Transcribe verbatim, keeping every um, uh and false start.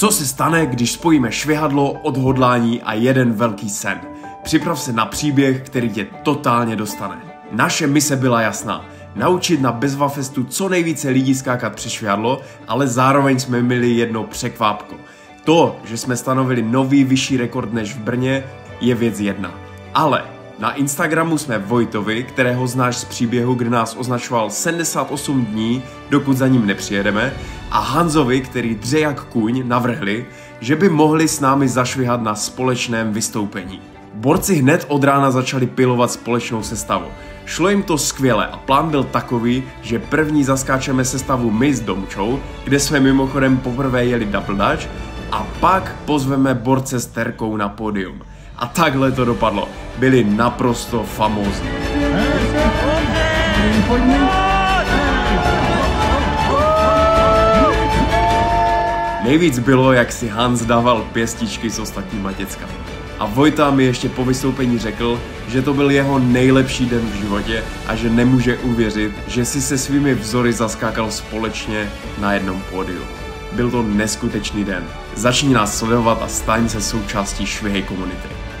Co se stane, když spojíme švihadlo, odhodlání a jeden velký sen? Připrav se na příběh, který tě totálně dostane. Naše mise byla jasná. Naučit na Bezvafestu co nejvíce lidí skákat přes švihadlo, ale zároveň jsme měli jedno překvápko. To, že jsme stanovili nový vyšší rekord než v Brně, je věc jedna. Ale na Instagramu jsme Vojtovi, kterého znáš z příběhu, kde nás označoval sedmdesát osm dní, dokud za ním nepřijedeme, a Hanzovi, který dře jak kůň, navrhli, že by mohli s námi zašvihat na společném vystoupení. Borci hned od rána začali pilovat společnou sestavu. Šlo jim to skvěle a plán byl takový, že první zaskáčeme sestavu my s Domčou, kde jsme mimochodem poprvé jeli double dutch, a pak pozveme borce s Terkou na pódium. A takhle to dopadlo. Byli naprosto famózní. Nejvíc bylo, jak si Hans dával pěstičky s ostatníma děckami. A Vojta mi ještě po vystoupení řekl, že to byl jeho nejlepší den v životě a že nemůže uvěřit, že si se svými vzory zaskákal společně na jednom pódiu. Byl to neskutečný den. Začni nás sledovat a staň se součástí Švihej komunity.